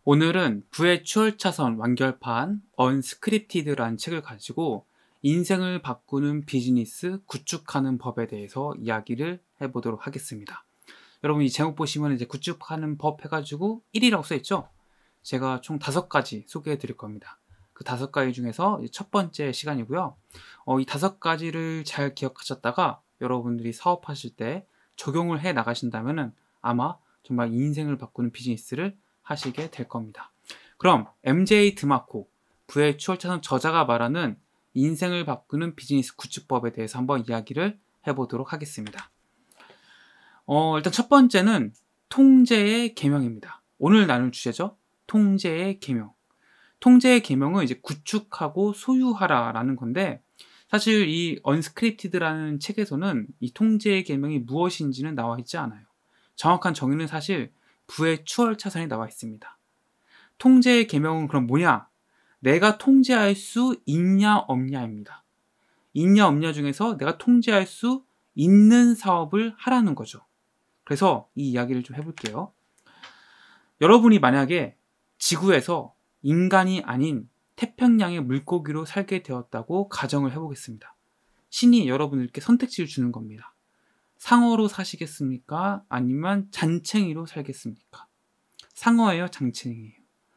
오늘은 부의 추월차선 완결판 언스크립티드라는 책을 가지고 인생을 바꾸는 비즈니스 구축하는 법에 대해서 이야기를 해보도록 하겠습니다. 여러분, 이 제목 보시면 이제 구축하는 법 해가지고 1이라고 써있죠? 제가 총 5가지 소개해 드릴 겁니다. 그 5가지 중에서 첫 번째 시간이고요. 이 5가지를 잘 기억하셨다가 여러분들이 사업하실 때 적용을 해 나가신다면은 아마 정말 인생을 바꾸는 비즈니스를 하시게 될 겁니다. 그럼 MJ 드마코, 부의 추월차선 저자가 말하는 인생을 바꾸는 비즈니스 구축법에 대해서 한번 이야기를 해보도록 하겠습니다. 일단 첫 번째는 통제의 계명입니다. 오늘 나눌 주제죠. 통제의 계명. 통제의 계명은 이제 구축하고 소유하라라는 건데, 사실 이 언스크립티드라는 책에서는 이 통제의 계명이 무엇인지는 나와 있지 않아요. 정확한 정의는 사실 부의 추월차선이 나와 있습니다. 통제의 계명은 그럼 뭐냐? 내가 통제할 수 있냐 없냐입니다. 있냐 없냐 중에서 내가 통제할 수 있는 사업을 하라는 거죠. 그래서 이 이야기를 좀 해볼게요. 여러분이 만약에 지구에서 인간이 아닌 태평양의 물고기로 살게 되었다고 가정을 해보겠습니다. 신이 여러분들께 선택지를 주는 겁니다. 상어로 사시겠습니까? 아니면 잔챙이로 살겠습니까? 상어예요? 잔챙이예요?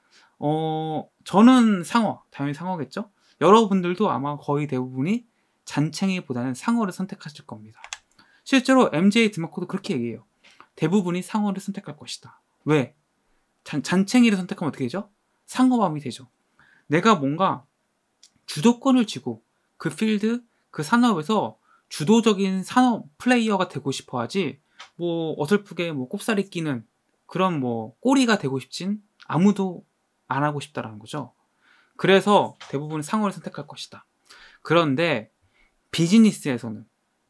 저는 상어, 당연히 상어겠죠? 여러분들도 아마 거의 대부분이 잔챙이보다는 상어를 선택하실 겁니다. 실제로 MJ 드마코도 그렇게 얘기해요. 대부분이 상어를 선택할 것이다. 왜? 잔챙이를 선택하면 어떻게 되죠? 상어밤이 되죠. 내가 뭔가 주도권을 쥐고 그 필드, 그 산업에서 주도적인 산업 플레이어가 되고 싶어 하지, 뭐 어설프게 뭐 꼽사리 끼는 그런 뭐 꼬리가 되고 싶진 아무도 안 하고 싶다라는 거죠. 그래서 대부분 상어를 선택할 것이다. 그런데 비즈니스에서는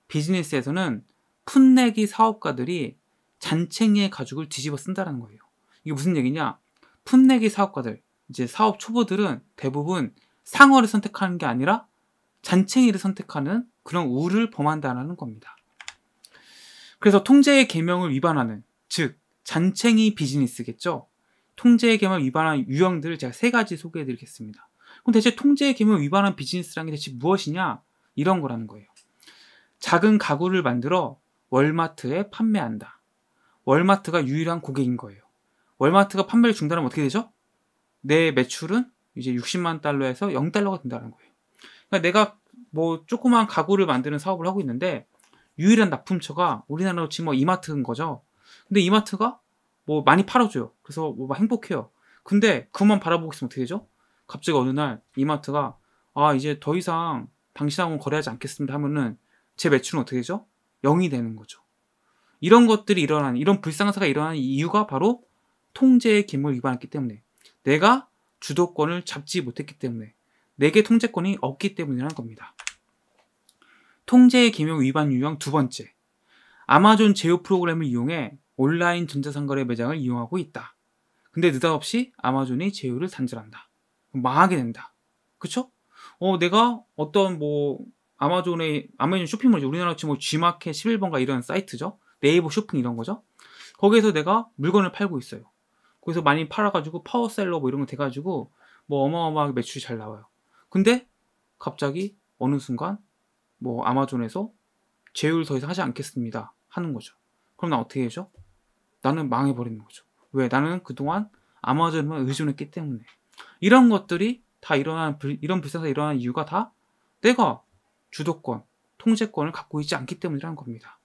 풋내기 사업가들이 잔챙이의 가죽을 뒤집어 쓴다는 거예요. 이게 무슨 얘기냐? 풋내기 사업가들, 이제 사업 초보들은 대부분 상어를 선택하는 게 아니라 잔챙이를 선택하는 그런 우를 범한다는 겁니다. 그래서 통제의 계명을 위반하는, 즉 잔챙이 비즈니스겠죠. 통제의 계명을 위반한 유형들을 제가 3가지 소개해 드리겠습니다. 그럼 대체 통제의 계명을 위반한 비즈니스라는 게 대체 무엇이냐? 이런 거라는 거예요. 작은 가구를 만들어 월마트에 판매한다. 월마트가 유일한 고객인 거예요. 월마트가 판매를 중단하면 어떻게 되죠? 내 매출은 이제 60만 달러에서 0달러가 된다는 거예요. 그러니까 내가 뭐 조그만 가구를 만드는 사업을 하고 있는데 유일한 납품처가 우리나라로 치면 뭐 이마트인 거죠. 근데 이마트가 뭐 많이 팔아줘요. 그래서 뭐 막 행복해요. 근데 그만 바라보고 있으면 어떻게 되죠? 갑자기 어느 날 이마트가 이제 더 이상 당신하고는 거래하지 않겠습니다 하면은 제 매출은 어떻게 되죠? 0이 되는 거죠. 이런 것들이 일어나는, 이런 불상사가 일어나는 이유가 바로 통제의 계명을 위반했기 때문에, 내가 주도권을 잡지 못했기 때문에, 내게 통제권이 없기 때문이라는 겁니다. 통제의 계명 위반 유형 2번째, 아마존 제휴 프로그램을 이용해 온라인 전자상거래 매장을 이용하고 있다. 근데 느닷없이 아마존이 제휴를 단절한다. 망하게 된다. 그쵸? 내가 어떤 아마존 쇼핑몰이죠. 우리나라 치면 G마켓 11번가 이런 사이트죠. 네이버 쇼핑 이런 거죠. 거기에서 내가 물건을 팔고 있어요. 거기서 많이 팔아가지고 파워셀러 뭐 이런 거 돼가지고 뭐 어마어마하게 매출이 잘 나와요. 근데 갑자기 어느 순간 뭐 아마존에서 제휴를 더 이상 하지 않겠습니다 하는 거죠. 그럼 나 어떻게 해죠? 나는 망해버리는 거죠. 왜? 나는 그동안 아마존만 의존했기 때문에. 이런 것들이 다 이런 불상사가 일어나는 이유가 다 내가 주도권, 통제권을 갖고 있지 않기 때문이라는 겁니다.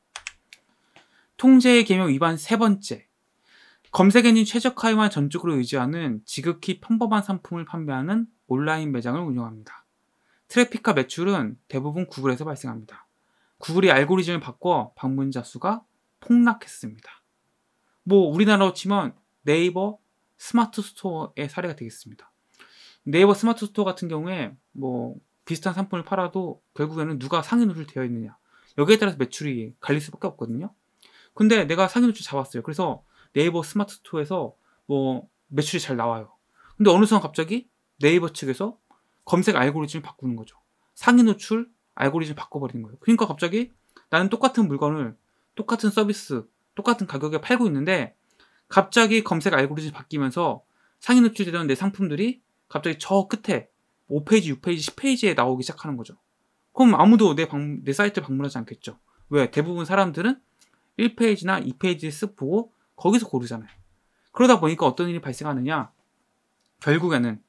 통제의 계명 위반 3번째, 검색 엔진 최적화에만 전적으로 의지하는 지극히 평범한 상품을 판매하는 온라인 매장을 운영합니다. 트래픽과 매출은 대부분 구글에서 발생합니다. 구글이 알고리즘을 바꿔 방문자 수가 폭락했습니다. 우리나라로 치면 네이버 스마트 스토어의 사례가 되겠습니다. 네이버 스마트 스토어 같은 경우에 비슷한 상품을 팔아도 결국에는 누가 상위 노출 되어 있느냐, 여기에 따라서 매출이 갈릴 수밖에 없거든요. 근데 내가 상위 노출 잡았어요. 그래서 네이버 스마트 스토어에서 매출이 잘 나와요. 근데 어느 순간 갑자기 네이버 측에서 검색 알고리즘을 바꾸는 거죠. 상위 노출 알고리즘을 바꿔버리는 거예요. 그러니까 갑자기 나는 똑같은 물건을 똑같은 서비스, 똑같은 가격에 팔고 있는데 갑자기 검색 알고리즘이 바뀌면서 상위 노출되던 내 상품들이 갑자기 저 끝에 5페이지, 6페이지, 10페이지에 나오기 시작하는 거죠. 그럼 아무도 내 사이트를 방문하지 않겠죠. 왜? 대부분 사람들은 1페이지나 2페이지를 쓱 보고 거기서 고르잖아요. 그러다 보니까 어떤 일이 발생하느냐? 결국에는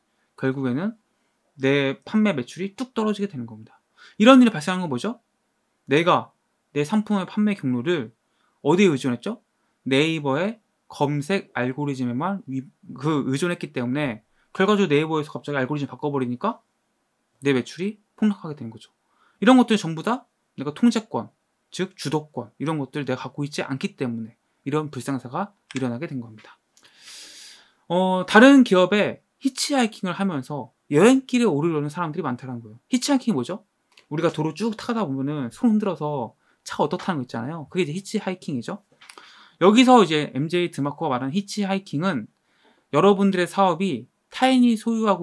내 판매 매출이 뚝 떨어지게 되는 겁니다. 이런 일이 발생하는 건 뭐죠? 내가 내 상품의 판매 경로를 어디에 의존했죠? 네이버의 검색 알고리즘에만 의존했기 때문에 결과적으로 네이버에서 갑자기 알고리즘 바꿔버리니까 내 매출이 폭락하게 되는 거죠. 이런 것들 전부 다 내가 통제권, 즉 주도권, 이런 것들 내가 갖고 있지 않기 때문에 이런 불상사가 일어나게 된 겁니다. 다른 기업에 히치하이킹을 하면서 여행길에 오르려는 사람들이 많다는 거예요. 히치하이킹이 뭐죠? 우리가 도로 쭉 타다 보면은 손 흔들어서 차 어떻다는 거 있잖아요. 그게 이제 히치하이킹이죠. 여기서 이제 MJ 드마코가 말하는 히치하이킹은 여러분들의 사업이 타인이 소유하고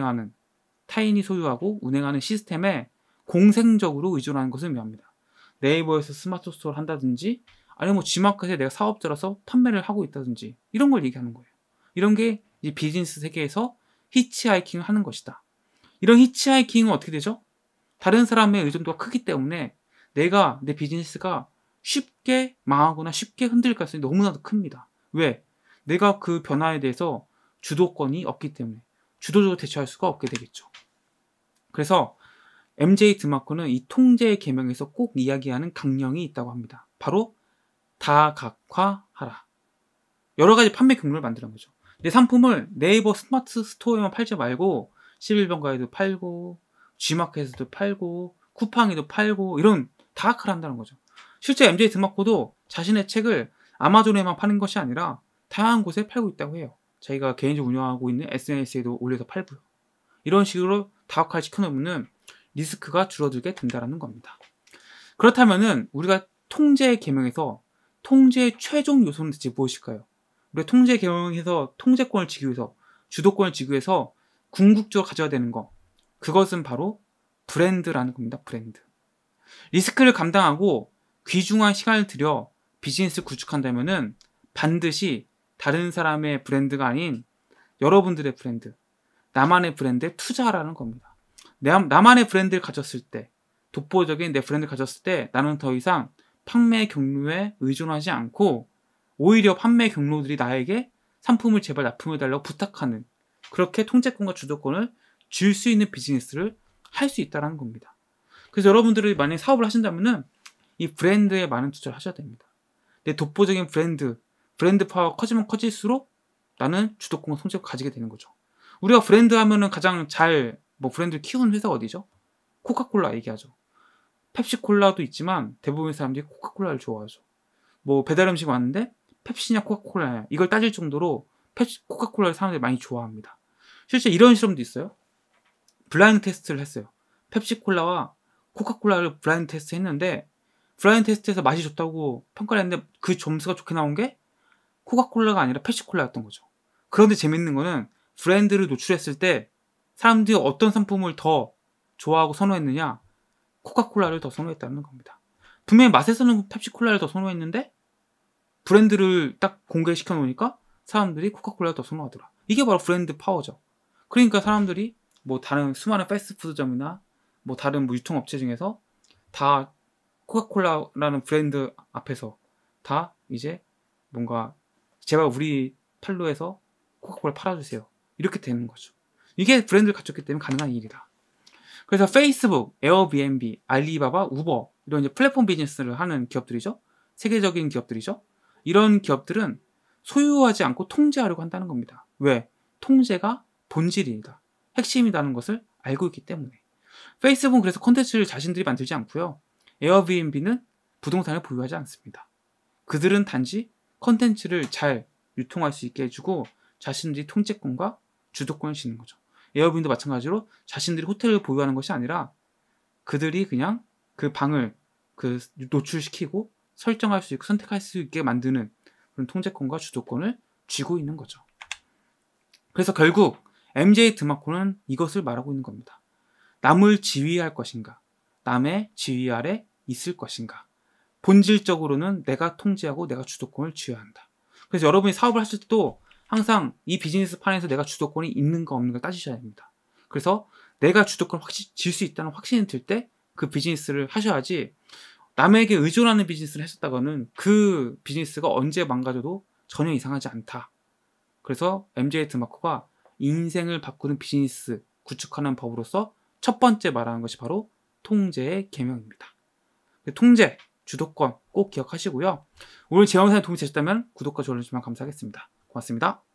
운행하는 시스템에 공생적으로 의존하는 것을 의미합니다. 네이버에서 스마트 스토어를 한다든지 아니면 뭐 G마켓에 내가 사업자라서 판매를 하고 있다든지 이런 걸 얘기하는 거예요. 이런 게 이제 비즈니스 세계에서 히치하이킹을 하는 것이다. 이런 히치하이킹은 어떻게 되죠? 다른 사람의 의존도가 크기 때문에 내 비즈니스가 쉽게 망하거나 쉽게 흔들릴 가능성이 너무나도 큽니다. 왜? 내가 그 변화에 대해서 주도권이 없기 때문에 주도적으로 대처할 수가 없게 되겠죠. 그래서 MJ 드마코는 이 통제의 계명에서 꼭 이야기하는 강령이 있다고 합니다. 바로 다각화하라. 여러 가지 판매 경로를 만드는 거죠. 내 상품을 네이버 스마트 스토어에만 팔지 말고 11번가에도 팔고 G마켓에도 팔고 쿠팡에도 팔고 이런 다각화를 한다는 거죠. 실제 MJ 드마코도 자신의 책을 아마존에만 파는 것이 아니라 다양한 곳에 팔고 있다고 해요. 자기가 개인적으로 운영하고 있는 SNS에도 올려서 팔고요. 이런 식으로 다각화를 시켜놓으면 리스크가 줄어들게 된다는 겁니다. 그렇다면은 우리가 통제의 계명에서 통제의 최종 요소는 대체 무엇일까요? 우리가 통제의 계명에서 통제권을 지기 위해서 주도권을 지기 위해서 궁극적으로 가져야 되는 거, 그것은 바로 브랜드라는 겁니다. 브랜드. 리스크를 감당하고 귀중한 시간을 들여 비즈니스를 구축한다면은 반드시 다른 사람의 브랜드가 아닌 여러분들의 브랜드, 나만의 브랜드에 투자하라는 겁니다. 나만의 브랜드를 가졌을 때, 독보적인 내 브랜드를 가졌을 때 나는 더 이상 판매 경로에 의존하지 않고 오히려 판매 경로들이 나에게 상품을 제발 납품해달라고 부탁하는, 그렇게 통제권과 주도권을 줄 수 있는 비즈니스를 할 수 있다는 겁니다. 그래서 여러분들이 만약에 사업을 하신다면은 이 브랜드에 많은 투자를 하셔야 됩니다. 내 독보적인 브랜드 파워가 커지면 커질수록 나는 주도권과 통제권을 가지게 되는 거죠. 우리가 브랜드 하면은 가장 브랜드를 키우는 회사가 어디죠? 코카콜라 얘기하죠. 펩시콜라도 있지만 대부분의 사람들이 코카콜라를 좋아하죠. 배달 음식 왔는데 펩시냐 코카콜라냐 이걸 따질 정도로 코카콜라를 사람들이 많이 좋아합니다. 실제 이런 실험도 있어요. 블라인드 테스트를 했어요. 펩시콜라와 코카콜라를 블라인드 테스트 했는데 블라인드 테스트에서 맛이 좋다고 평가를 했는데 그 점수가 좋게 나온 게 코카콜라가 아니라 펩시콜라였던 거죠. 그런데 재밌는 거는 브랜드를 노출했을 때 사람들이 어떤 상품을 더 좋아하고 선호했느냐, 코카콜라를 더 선호했다는 겁니다. 분명히 맛에서는 펩시콜라를 더 선호했는데 브랜드를 딱 공개시켜 놓으니까 사람들이 코카콜라를 더 선호하더라. 이게 바로 브랜드 파워죠. 그러니까 사람들이 다른 수많은 패스트푸드점이나 다른 유통업체 중에서 다 코카콜라라는 브랜드 앞에서 다 이제 뭔가 제발 우리 판로에서 코카콜라 팔아주세요. 이렇게 되는 거죠. 이게 브랜드를 갖췄기 때문에 가능한 일이다. 그래서 페이스북, 에어비앤비, 알리바바, 우버 이런 이제 플랫폼 비즈니스를 하는 기업들이죠. 세계적인 기업들이죠. 이런 기업들은 소유하지 않고 통제하려고 한다는 겁니다. 왜? 통제가 본질이다. 핵심이라는 것을 알고 있기 때문에. 페이스북은 그래서 콘텐츠를 자신들이 만들지 않고요. 에어비앤비는 부동산을 보유하지 않습니다. 그들은 단지 콘텐츠를 잘 유통할 수 있게 해주고 자신들이 통제권과 주도권을 지는 거죠. 에어비앤비도 마찬가지로 자신들이 호텔을 보유하는 것이 아니라 그들이 그냥 그 방을 노출시키고 설정할 수 있고 선택할 수 있게 만드는 그런 통제권과 주도권을 쥐고 있는 거죠. 그래서 결국 MJ 드마코는 이것을 말하고 있는 겁니다. 남을 지휘할 것인가, 남의 지휘 아래 있을 것인가. 본질적으로는 내가 통제하고 내가 주도권을 쥐어야 한다. 그래서 여러분이 사업을 하실 때도 항상 이 비즈니스 판에서 내가 주도권이 있는가 없는가 따지셔야 됩니다. 그래서 내가 주도권을 질 수 있다는 확신이 들 때 그 비즈니스를 하셔야지, 남에게 의존하는 비즈니스를 했었다가는 그 비즈니스가 언제 망가져도 전혀 이상하지 않다. 그래서 MJ 드마커가 인생을 바꾸는 비즈니스 구축하는 법으로서 첫 번째 말하는 것이 바로 통제의 계명입니다. 통제, 주도권 꼭 기억하시고요. 오늘 제 영상에 도움이 되셨다면 구독과 좋아요 주시면 감사하겠습니다. 고맙습니다.